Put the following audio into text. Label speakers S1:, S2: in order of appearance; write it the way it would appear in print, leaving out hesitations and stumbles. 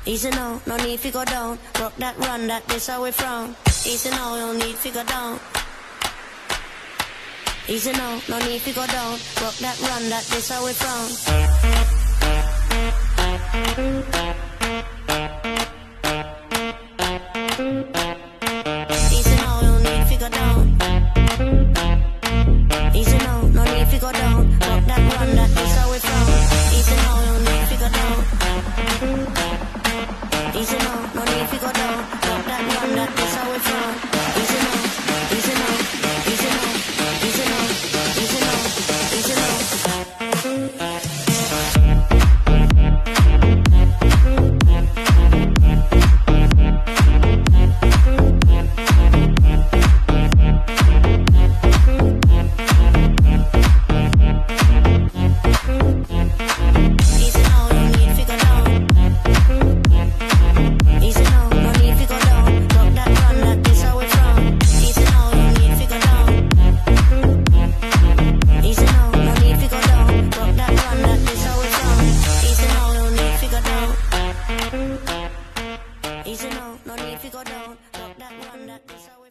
S1: Easy now, no need to go down. Rock that run, that this how we from. Easy now, no need to go down. Easy now, no need to go down. Rock that run, that this how we from. Easy now, no need to go down. Easy now, no need to go down. Rock that run, that this how we from. Easy now, no need to go down. Easy now, no need to go down. Rock that run, that this how we from. Easy now, easy now, easy now, easy now, easy now, easy now. Easy now, no need to go down. Rock that run, that is how